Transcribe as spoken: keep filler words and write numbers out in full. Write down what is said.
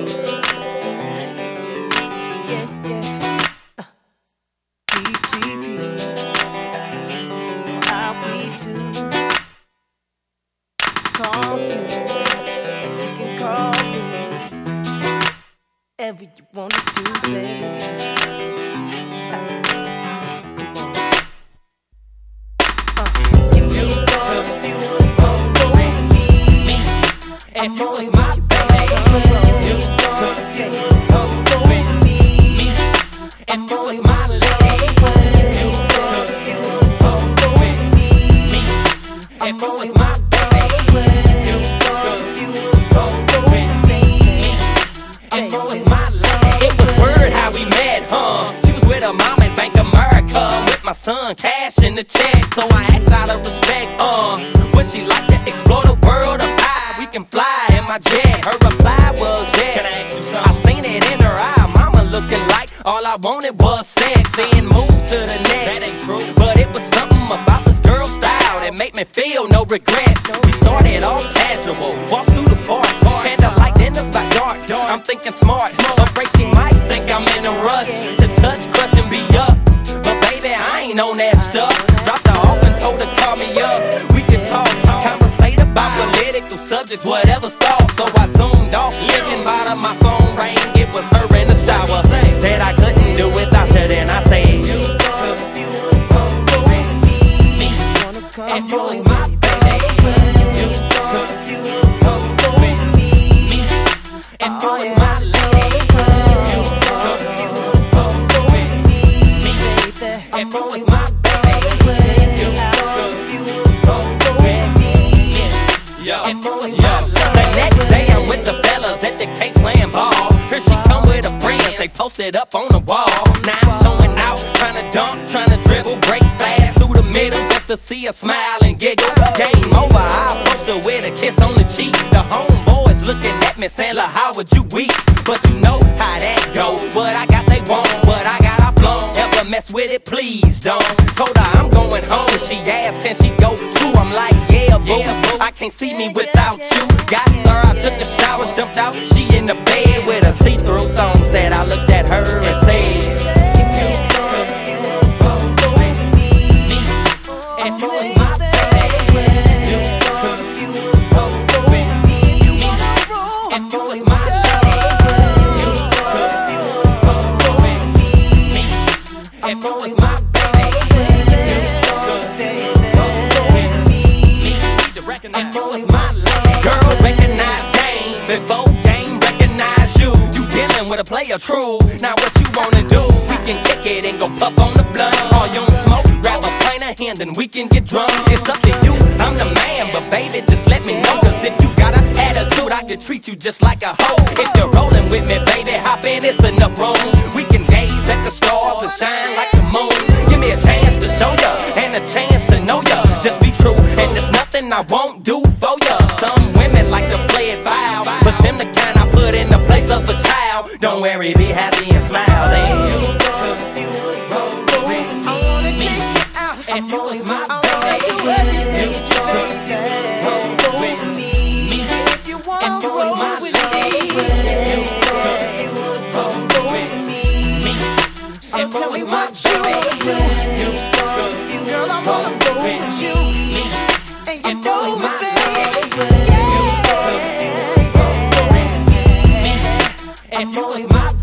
Yeah, yeah. Uh, D T P. How we do. Call you. And you can call me. Whatever you wanna do, baby. And you was my baby. You could come with me. And you was my lady. You could come with me. And you was my baby. You could come with me. And you was my lady. It was word how we met, huh? She was with her mom at Bank America, with my son cash in the check. So I asked out of respect, uh, would she like to explore the world of high? We can fly in my jet. Her reply was yes. Can I ask you something? I seen it in her eye. Mama looking like all I wanted was sex. Then moved to the next. That ain't true. But it was something about this girl's style that made me feel no regrets. We started off casual, walked through the park, candlelight dinners by dark. I'm thinking smart, afraid she might think I'm in a rush to touch, crush, and be up. But baby, I ain't on that stuff. Dropped her off and told her call me up. We can talk, conversate about political subjects, whatever's thought. So I zoomed off, thinking about her, my phone rang. It was her in the shower. Said I couldn't do without her, then I said you could come with me. And you was my baby. You could come with me. And you was my lady. You could come with me. And you was my baby. You could come with me. And you was my lady. The next day I'm with the fellas at the case playing ball. Here she come with her friends, they posted up on the wall. Now I'm showing out, trying to dunk, trying to dribble, break fast through the middle just to see her smile and giggle. Game over, I approached her with a kiss on the cheek. The homeboys looking at me saying, look, how would you weep? But you know how that go. What I got they want, what I got I flown. Ever mess with it, please don't. Told her I'm going home, she asked can she go too? I'm like, yeah, boo, I can't see me without you. Got her, I took a shower, jumped out, she in the bed with a see-through thong. Said I looked at her and said, and you was my baby. You could come with me. And you was my lady. You could come with me. And you was my baby. You could come with me. And you was my lady. Girl, recognize game before game recognize you. You dealing with a player true. Now what you wanna do? We can kick it and go puff on the blunt. All you don't smoke, grab a pint of hand, then we can get drunk. It's up to you, I'm the man, but baby, just let me know. Cause if you got an attitude, I can treat you just like a hoe. If you're rolling with me, baby, hop in, it's enough room. We can gaze at the stars and shine like the moon. Give me a chance to show ya, and a chance to know ya. Just be true, and there's nothing I won't do for ya. Some women like to play it foul, but them the kind I put in the place of a child. Don't worry, be happy and smile. Then you could come with me. And you was my baby. You could come with me. And you was my lady. You could come with me. And you was my baby. You could come with me. And you was my lady. You could come with me. And you was my